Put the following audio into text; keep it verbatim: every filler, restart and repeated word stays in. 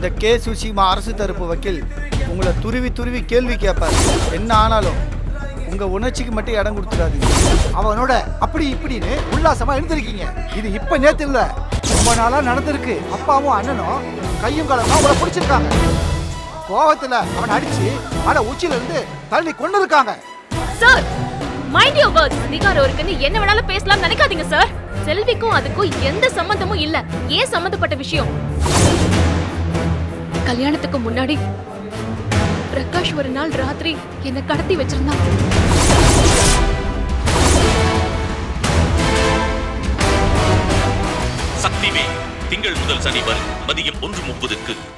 இந்த K Tsushima அரசு தரப்பு வக்கீல் உங்களை துருவி துருவி கேள்வி கேட்பார். என்ன ஆனாலும் உங்க உணர்ச்சிக்கு மட்டும் இடம் கொடுத்துடாதீங்க. அவனோட அப்படி இப்படின்னு உல்லாசமா இருந்திருக்கீங்க. இது இப்ப நேத்து இல்ல, ரொம்ப நாளா நடந்திருக்கு. அப்பாவும் அண்ணனும் கையும் காலமா அவளை பிடிச்சிருக்காங்க. கோவத்துல அவன் அடிச்சு மலை உச்சியில இருந்து தள்ளி கொண்டு இருக்காங்க. Sir, mind your words. அதிகாரம் இருக்குன்னு என்ன வேணாலும் பேசலாம் நினைக்காதீங்க சார். செல்விக்கும் அதுக்கும் எந்த சம்பந்தமும் இல்ல. ஏன் சம்பந்தப்பட்ட விஷயம்? கல்யாணத்துக்கு முன்னாடி பிரகாஷ் ஒரு நாள் ராத்திரி என்ன கடத்தி வச்சிருந்தான். சக்திவே திங்கள் முதல் சனி வரை மதியம் ஒன்று முப்பதுக்கு